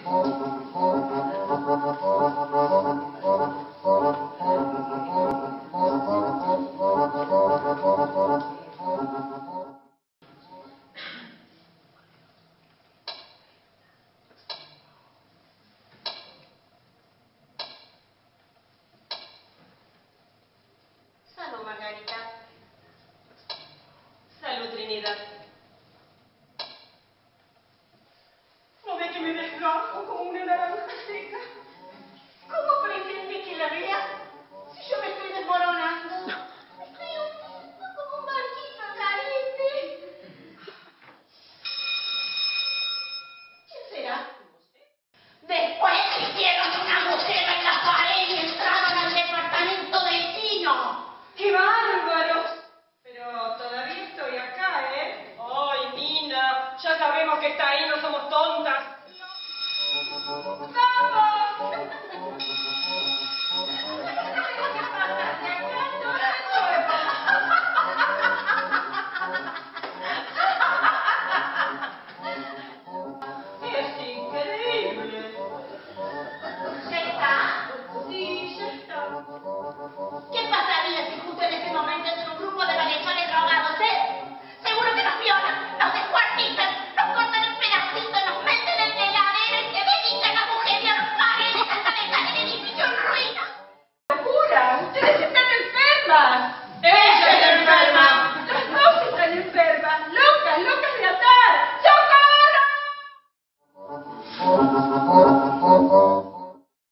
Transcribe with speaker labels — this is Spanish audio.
Speaker 1: Salud, Margarita. Salud, Trinidad. ¿No ve que me desgajo como una naranja seca? ¿Cómo pretende que la vea si yo me estoy desmoronando? Estoy hundida como un barquito en carete. ¿Quién será? Después hicieron un agujero en la pared y entraron al departamento vecino. ¡Qué bárbaros! Pero todavía estoy acá, ¿eh? ¡Ay, Nina! Ya sabemos que está ahí, no somos tontas. ¡Vamos! Es increíble. ¿Ya está? Sí, ya está. ¿Qué pasaría si justo en ese momento entra un grupo de malhechores drogados, Seguro que nos violan, nos descuartizan, nos cortan en pedacitos, nos meten en la heladera y se dedican a agujerear paredes hasta dejar el edificio en ruinas. ¡Locura! ¡Ustedes están enfermas! ¡Ella está enferma!